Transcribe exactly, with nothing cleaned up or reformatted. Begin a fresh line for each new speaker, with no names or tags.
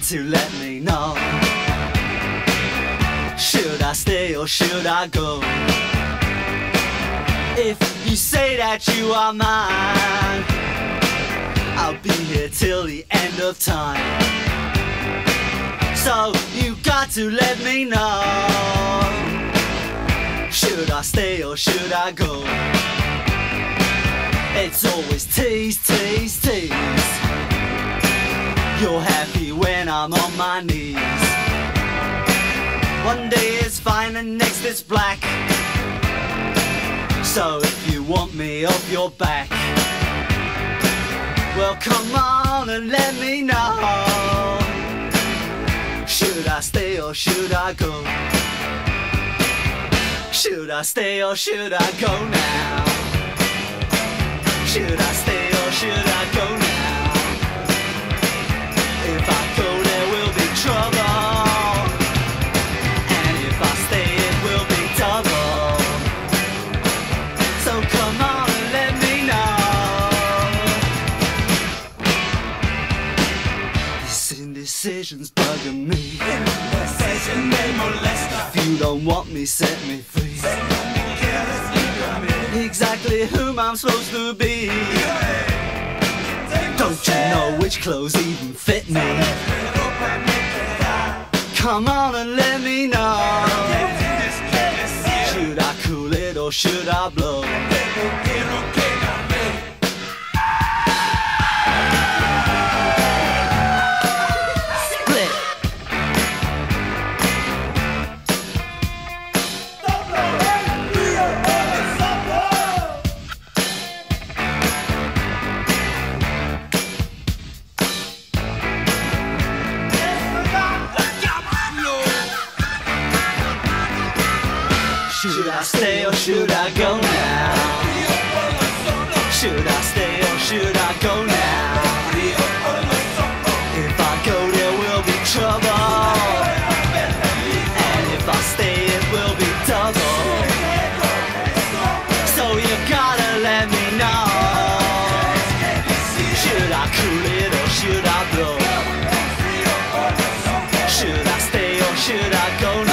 to let me know. Should I stay or should I go? If you say that you are mine, I'll be here till the end of time. So you got to let me know. Should I stay or should I go? It's always tease, tease, tease. You're happy when I'm on my knees. One day it's fine and next it's black. So if you want me off your back, well come on and let me know. Should I stay or should I go? Should I stay or should I go now? Should I stay or should I go now? If I go there will be trouble, and if I stay it will be double. So come on and let me know. This indecision's bugging me.
Indecision may molest us.
If you don't want me, set me free. Exactly whom I'm supposed to be. Don't you know which clothes even fit me? Come on and let me know. Should I cool it or should I blow? Split. Should I stay or should I go now? Should I stay or should I go now? If I go there will be trouble, and if I stay it will be double. So you gotta let me know. Should I cool it or should I blow? Should I stay or should I go now?